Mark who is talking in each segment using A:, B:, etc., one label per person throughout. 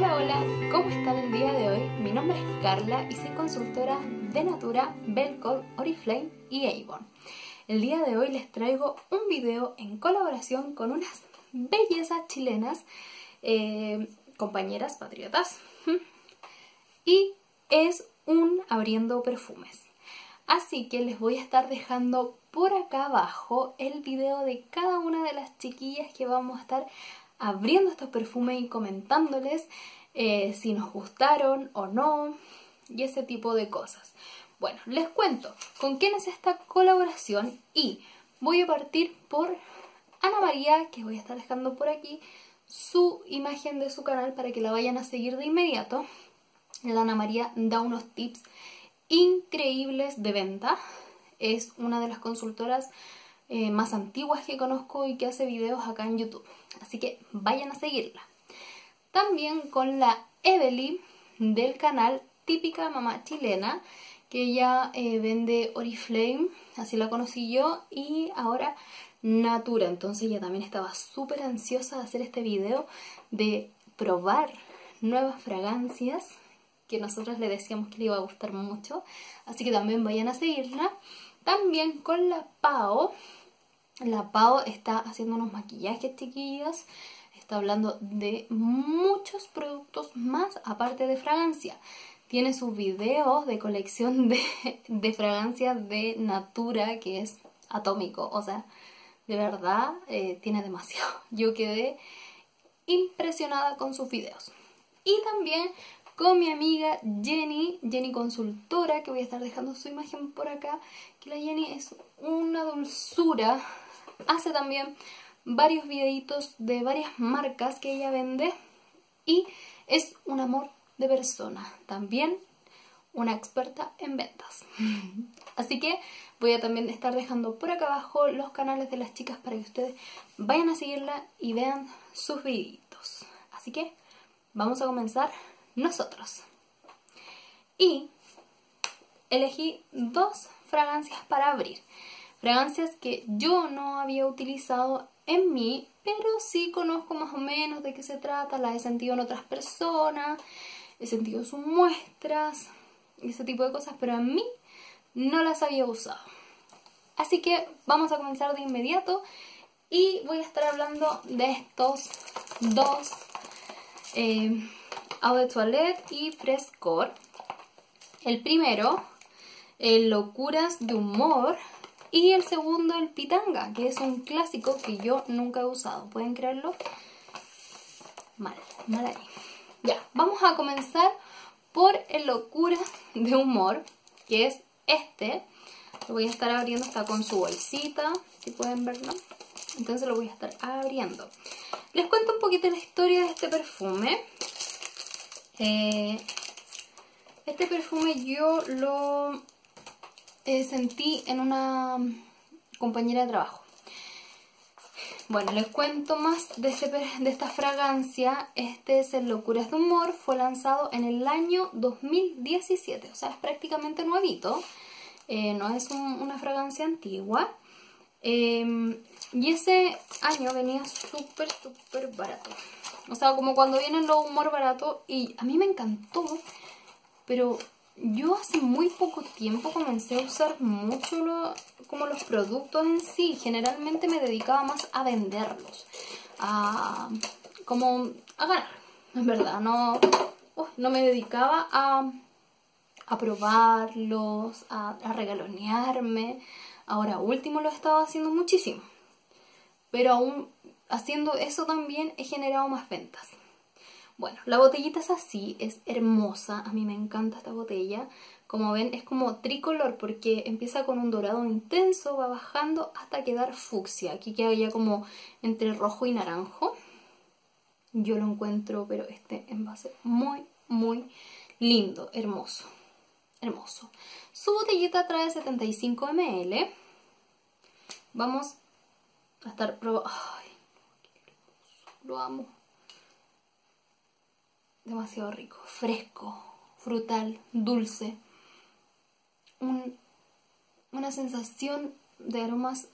A: Hola, hola, ¿cómo están el día de hoy? Mi nombre es Carla y soy consultora de Natura, Belcore, Oriflame y Avon. El día de hoy les traigo un video en colaboración con unas bellezas chilenas, compañeras patriotas, y es un abriendo perfumes. Así que les voy a estar dejando por acá abajo el video de cada una de las chiquillas que vamos a estar abriendo estos perfumes y comentándoles si nos gustaron o no y ese tipo de cosas. Bueno, les cuento con quién es esta colaboración y voy a partir por Ana María, que voy a estar dejando por aquí su imagen de su canal para que la vayan a seguir de inmediato. La Ana María da unos tips increíbles de venta, es una de las consultoras más antiguas que conozco y que hace videos acá en YouTube, así que vayan a seguirla. También con la Evelyn del canal Típica Mamá Chilena, que ella vende Oriflame, así la conocí yo, y ahora Natura. Entonces ella también estaba súper ansiosa de hacer este video de probar nuevas fragancias que nosotros le decíamos que le iba a gustar mucho, así que también vayan a seguirla. También con la Pao. La Pao está haciendo unos maquillajes, chiquillos. Está hablando de muchos productos más aparte de fragancia. Tiene sus videos de colección de fragancias de Natura, que es atómico. O sea, de verdad, tiene demasiado. Yo quedé impresionada con sus videos. Y también con mi amiga Jenny Consultora, que voy a estar dejando su imagen por acá, que la Jenny es una dulzura. Hace también varios videitos de varias marcas que ella vende y es un amor de persona, también una experta en ventas. Así que voy a también estar dejando por acá abajo los canales de las chicas para que ustedes vayan a seguirla y vean sus videitos. Así que vamos a comenzar nosotros. Y elegí dos fragancias para abrir. Fragancias que yo no había utilizado en mí, pero sí conozco más o menos de qué se trata, las he sentido en otras personas, he sentido sus muestras, ese tipo de cosas, pero a mí no las había usado. Así que vamos a comenzar de inmediato y voy a estar hablando de estos dos Eau de Toilette y Frescor. El primero, el Locuras de Humor, y el segundo, el Pitanga, que es un clásico que yo nunca he usado. ¿Pueden creerlo? Mal ahí. Ya, vamos a comenzar por el Locuras de Humor, que es este. Lo voy a estar abriendo, está con su bolsita, si pueden verlo. Entonces lo voy a estar abriendo. Les cuento un poquito la historia de este perfume. Este perfume yo lo sentí en una compañera de trabajo. Bueno, les cuento más de esta fragancia. Este es el Locuras de Humor, fue lanzado en el año 2017, o sea, es prácticamente nuevito, no es una fragancia antigua. Y ese año venía súper barato. O sea, como cuando vienen los humor baratos. Y a mí me encantó. Pero yo hace muy poco tiempo comencé a usar mucho como los productos en sí. Generalmente me dedicaba más a venderlos. Como a ganar. En verdad, no me dedicaba a probarlos, a regalonearme. Ahora último lo he estado haciendo muchísimo. Pero aún haciendo eso también he generado más ventas. Bueno, la botellita es así, es hermosa. A mí me encanta esta botella. Como ven, es como tricolor porque empieza con un dorado intenso, va bajando hasta quedar fucsia. Aquí queda ya como entre rojo y naranjo. Yo lo encuentro, pero este envase muy lindo, hermoso. Hermoso. Su botellita trae 75 ml. Vamos a estar probando. Ay, lo amo. Demasiado rico, fresco, frutal, dulce. Una sensación de aromas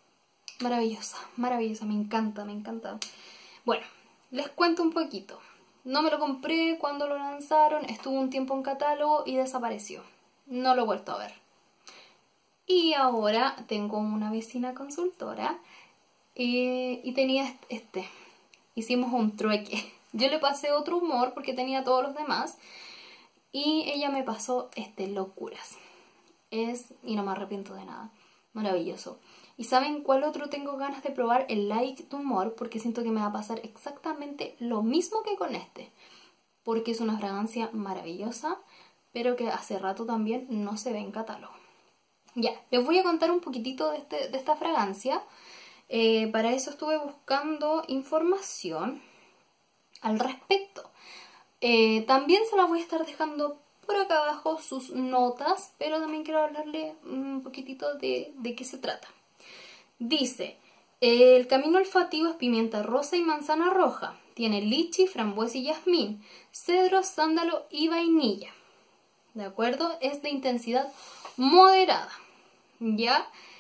A: maravillosa, maravillosa. Me encanta, me encanta. Bueno, les cuento un poquito. No me lo compré cuando lo lanzaron, estuvo un tiempo en catálogo y desapareció. No lo he vuelto a ver. Y ahora tengo una vecina consultora y tenía este. Hicimos un trueque. Yo le pasé otro humor porque tenía todos los demás y ella me pasó locuras. Y no me arrepiento de nada. Maravilloso. ¿Y saben cuál otro tengo ganas de probar? El Light to More, porque siento que me va a pasar exactamente lo mismo que con este. Porque es una fragancia maravillosa, pero que hace rato también no se ve en catálogo. Ya, les voy a contar un poquitito de esta fragancia. Para eso estuve buscando información al respecto. También se las voy a estar dejando por acá abajo sus notas, pero también quiero hablarle un poquitito de qué se trata. Dice, el camino olfativo es pimienta rosa y manzana roja. Tiene lichi, frambuesa y jazmín, cedro, sándalo y vainilla. ¿De acuerdo? Es de intensidad moderada. ¿Ya?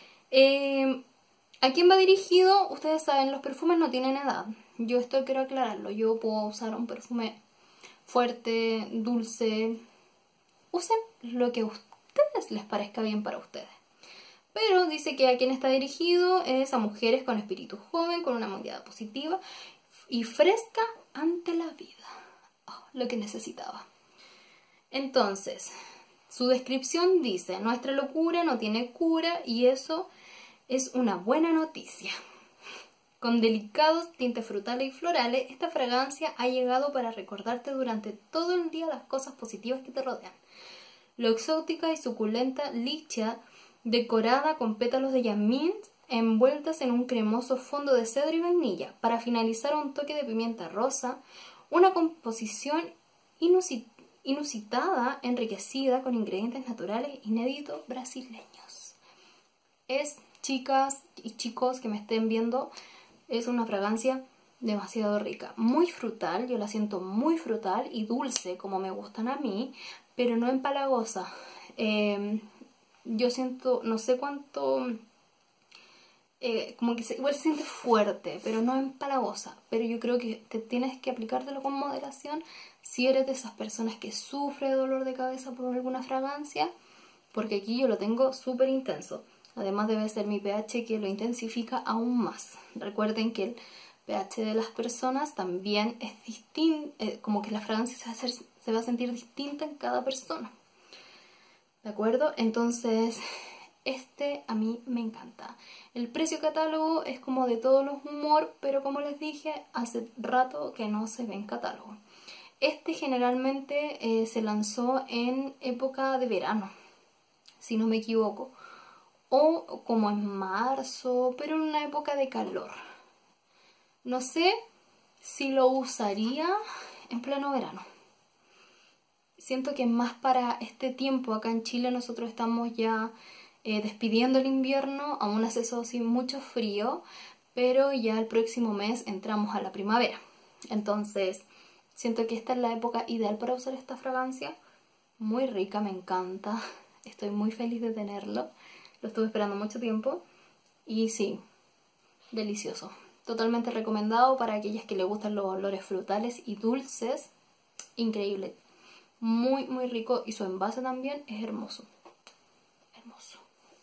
A: ¿A quién va dirigido? Ustedes saben, los perfumes no tienen edad. Yo esto quiero aclararlo. Yo puedo usar un perfume fuerte, dulce. Usen lo que a ustedes les parezca bien para ustedes. Pero dice que a quien está dirigido es a mujeres con espíritu joven, con una mirada positiva y fresca ante la vida. Oh, lo que necesitaba. Entonces, su descripción dice, nuestra locura no tiene cura y eso es una buena noticia. Con delicados tintes frutales y florales, esta fragancia ha llegado para recordarte durante todo el día las cosas positivas que te rodean. Lo exótica y suculenta lichia decorada con pétalos de jazmín envueltas en un cremoso fondo de cedro y vainilla. Para finalizar, un toque de pimienta rosa, una composición inusitada, enriquecida con ingredientes naturales inéditos brasileños. Chicas y chicos que me estén viendo, es una fragancia demasiado rica, muy frutal, yo la siento muy frutal y dulce como me gustan a mí, pero no empalagosa. Yo siento, no sé cuánto, como que igual se siente fuerte, pero no empalagosa. Pero yo creo que te tienes que aplicártelo con moderación si eres de esas personas que sufre de dolor de cabeza por alguna fragancia, porque aquí yo lo tengo súper intenso. Además debe ser mi pH que lo intensifica aún más. Recuerden que el pH de las personas también es distinto, como que la fragancia se va a sentir distinta en cada persona. ¿De acuerdo? Entonces, a mí me encanta. El precio catálogo es como de todos los humor, pero como les dije, hace rato que no se ve en catálogo. Generalmente se lanzó en época de verano, si no me equivoco. O como en marzo, pero en una época de calor. No sé si lo usaría en pleno verano. Siento que más para este tiempo. Acá en Chile nosotros estamos ya despidiendo el invierno, aún hace eso sin mucho frío, pero ya el próximo mes entramos a la primavera. Entonces siento que esta es la época ideal para usar esta fragancia. Muy rica, me encanta. Estoy muy feliz de tenerlo. Lo estuve esperando mucho tiempo y sí, delicioso. Totalmente recomendado para aquellas que les gustan los olores frutales y dulces. Increíble. Muy, muy rico y su envase también es hermoso. Hermoso.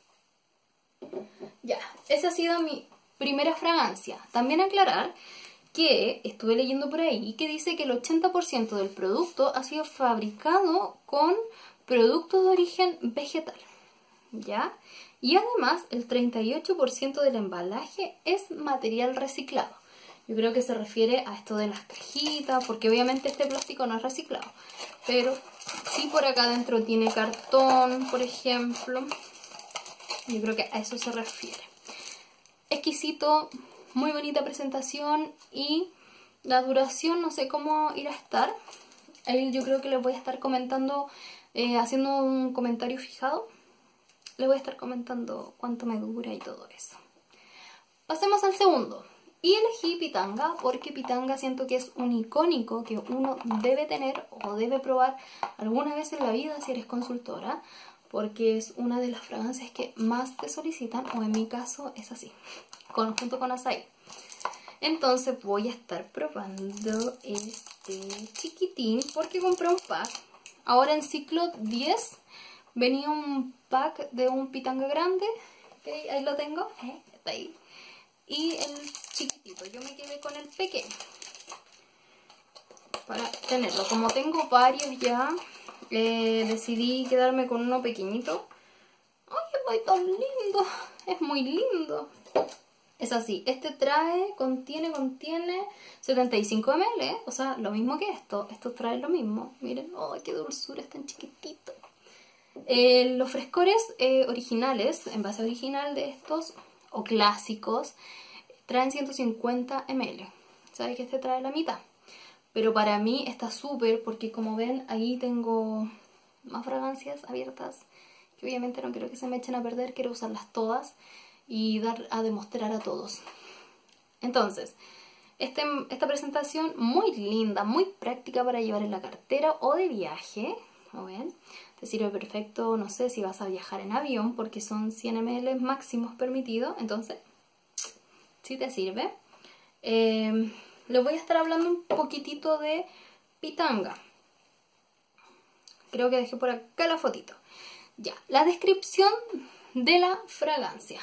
A: Ya, esa ha sido mi primera fragancia. También aclarar que estuve leyendo por ahí que dice que el 80% del producto ha sido fabricado con productos de origen vegetal. ¿Ya? Y además el 38% del embalaje es material reciclado. Yo creo que se refiere a esto de las cajitas, porque obviamente este plástico no es reciclado, pero sí por acá adentro tiene cartón, por ejemplo. Yo creo que a eso se refiere. Exquisito, muy bonita presentación y la duración no sé cómo irá a estar. Ahí yo creo que les voy a estar comentando, haciendo un comentario fijado. Les voy a estar comentando cuánto me dura y todo eso. Pasemos al segundo. Y elegí Pitanga porque Pitanga siento que es un icónico que uno debe tener o debe probar alguna vez en la vida si eres consultora. Porque es una de las fragancias que más te solicitan, o en mi caso es así, junto con Açaí. Entonces voy a estar probando esta. este chiquitín porque compré un pack. Ahora en ciclo 10 venía un pack de un pitanga grande. Okay, ahí lo tengo, está ahí. Y el chiquitito, yo me quedé con el pequeño para tenerlo. Como tengo varios ya, decidí quedarme con uno pequeñito. ¡Ay, es tan lindo! Es muy lindo. Es así, este contiene 75 ml, o sea, lo mismo que esto. Esto trae lo mismo. Miren, ¡ay, qué dulzura! Es tan chiquitito. Los frescores originales, envase original de estos, o clásicos, traen 150 ml. ¿Sabes que este trae la mitad? Pero para mí está súper porque, como ven, ahí tengo más fragancias abiertas que obviamente no quiero que se me echen a perder, quiero usarlas todas y dar a demostrar a todos. Entonces, esta presentación muy linda, muy práctica para llevar en la cartera o de viaje, ¿no ven? Te sirve perfecto, no sé, si vas a viajar en avión porque son 100 ml máximos permitidos, entonces sí te sirve. Les voy a estar hablando un poquitito de pitanga. Creo que dejé por acá la fotito. Ya, la descripción de la fragancia.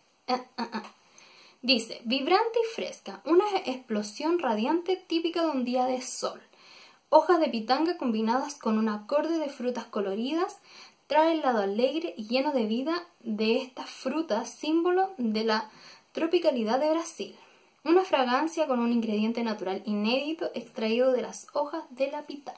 A: Dice, vibrante y fresca, una explosión radiante típica de un día de sol. Hojas de pitanga combinadas con un acorde de frutas coloridas trae el lado alegre y lleno de vida de estas frutas, símbolo de la tropicalidad de Brasil. Una fragancia con un ingrediente natural inédito extraído de las hojas de la pitanga.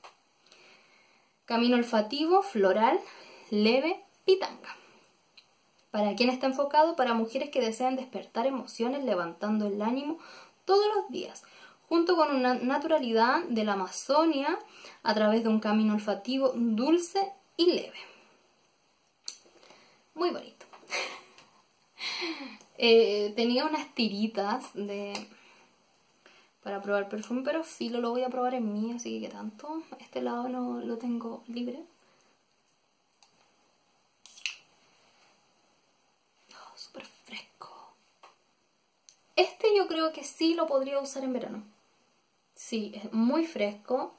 A: Camino olfativo, floral, leve, pitanga. ¿Para quién está enfocado? Para mujeres que desean despertar emociones levantando el ánimo todos los días, junto con una naturalidad de la Amazonia a través de un camino olfativo dulce y leve. Muy bonito. Tenía unas tiritas para probar perfume, pero filo, lo voy a probar en mí, así que tanto. Este lado no lo tengo libre. Oh, súper fresco. Este yo creo que sí lo podría usar en verano. Sí, es muy fresco.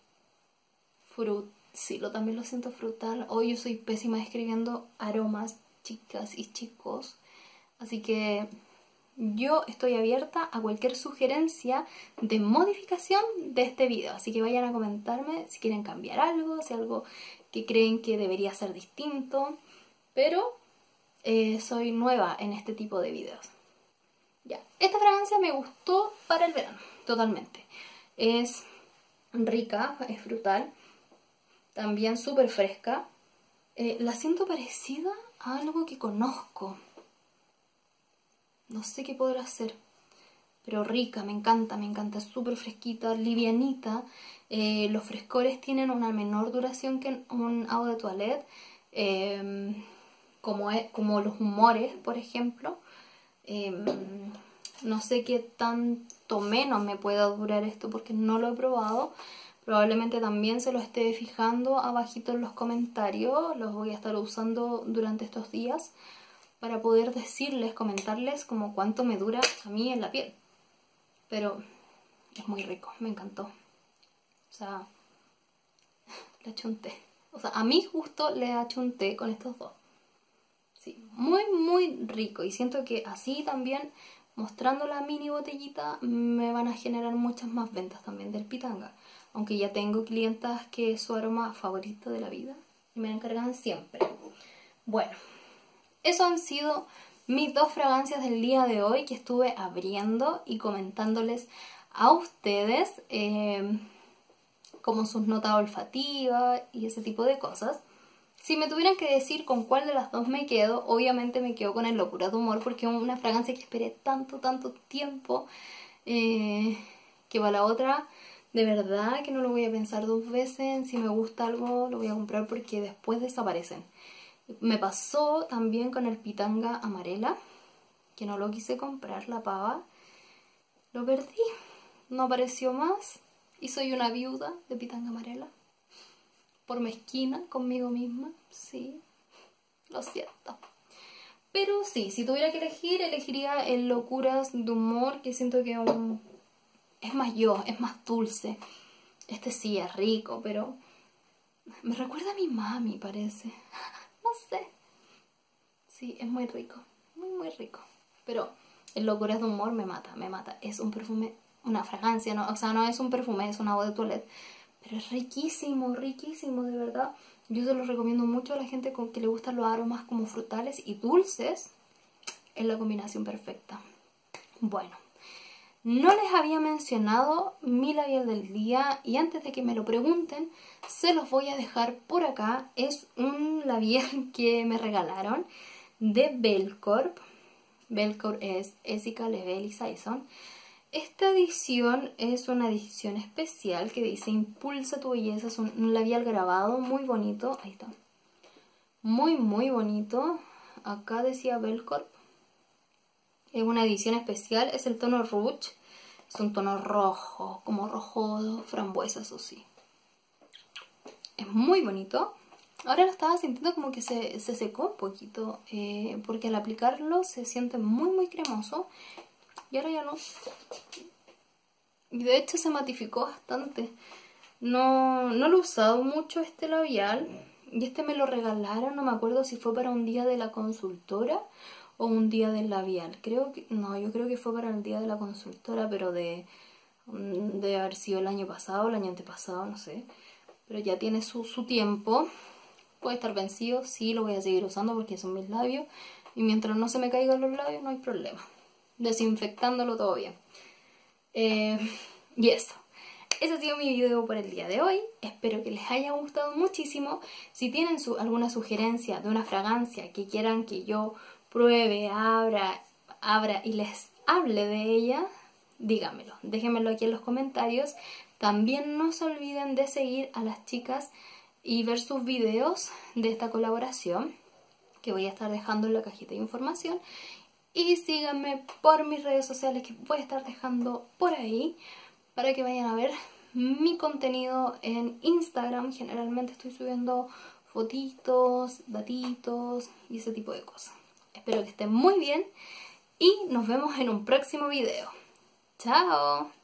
A: Sí, también lo siento frutal. Hoy yo soy pésima escribiendo aromas, chicas y chicos. Así que yo estoy abierta a cualquier sugerencia de modificación de este video. Así que vayan a comentarme si quieren cambiar algo, si algo que creen que debería ser distinto. Pero soy nueva en este tipo de videos. Ya, esta fragancia me gustó para el verano, totalmente. Es rica, es frutal, también súper fresca. La siento parecida a algo que conozco. No sé qué podrá ser, pero rica, me encanta, súper fresquita, livianita. Los frescores tienen una menor duración que un eau de toilette, como los humores, por ejemplo. No sé qué tanto menos me pueda durar esto porque no lo he probado. Probablemente también se lo esté fijando abajito en los comentarios. Los voy a estar usando durante estos días para poder decirles, comentarles como cuánto me dura a mí en la piel. Pero es muy rico, me encantó. O sea, le achunté. O sea, a mi gusto le achunté con estos dos. Sí, muy rico. Y siento que así también, mostrando la mini botellita, me van a generar muchas más ventas también del pitanga. Aunque ya tengo clientas que es su aroma favorito de la vida y me la encargan siempre. Bueno, eso han sido mis dos fragancias del día de hoy que estuve abriendo y comentándoles a ustedes como sus notas olfativas y ese tipo de cosas. Si me tuvieran que decir con cuál de las dos me quedo, obviamente me quedo con el Locura de Humor porque es una fragancia que esperé tanto tiempo que para la otra de verdad que no lo voy a pensar dos veces. Si me gusta algo lo voy a comprar porque después desaparecen. Me pasó también con el Pitanga Amarela, que no lo quise comprar, la pava. Lo perdí, no apareció más y soy una viuda de Pitanga Amarela. Por mezquina conmigo misma, sí, lo siento. Pero sí, si tuviera que elegir, elegiría el Locuras de Humor, que siento que es un es más yo, es más dulce. Este sí es rico, pero me recuerda a mi mami, parece. No sé. Sí, es muy rico, muy rico. Pero el Locuras de Humor me mata, me mata. Es un perfume, una fragancia, ¿no? O sea, no es un perfume, es una eau de toilette. Pero es riquísimo, riquísimo, de verdad. Yo se lo recomiendo mucho a la gente que le gustan los aromas como frutales y dulces. Es la combinación perfecta. Bueno, no les había mencionado mi labial del día y antes de que me lo pregunten, se los voy a dejar por acá. Es un labial que me regalaron de Belcorp. Belcorp es Essica, Lebel y Saison. Esta edición es una edición especial que dice Impulsa tu belleza. Es un labial grabado muy bonito. Ahí está. Muy bonito. Acá decía Belcorp. Es una edición especial. Es el tono Rouge. Es un tono rojo. Como rojo frambuesa, eso sí. Es muy bonito. Ahora lo estaba sintiendo como que se secó un poquito. Porque al aplicarlo se siente muy cremoso. Y ahora ya no. Y de hecho se matificó bastante. No lo he usado mucho este labial. Y este me lo regalaron, no me acuerdo si fue para un día de la consultora o un día del labial. Creo que, no, yo creo que fue para el día de la consultora, pero de haber sido el año pasado, el año antepasado, no sé. Pero ya tiene su tiempo. Puede estar vencido, sí, lo voy a seguir usando porque son mis labios. Y mientras no se me caigan los labios no hay problema. Desinfectándolo todo bien. Y eso. Ese ha sido mi video por el día de hoy. Espero que les haya gustado muchísimo. Si tienen alguna sugerencia de una fragancia que quieran que yo pruebe, abra y les hable de ella, díganmelo. Déjenmelo aquí en los comentarios. También no se olviden de seguir a las chicas y ver sus videos de esta colaboración que voy a estar dejando en la cajita de información. Y síganme por mis redes sociales que voy a estar dejando por ahí para que vayan a ver mi contenido en Instagram. Generalmente estoy subiendo fotitos, datitos y ese tipo de cosas. Espero que estén muy bien y nos vemos en un próximo video. ¡Chao!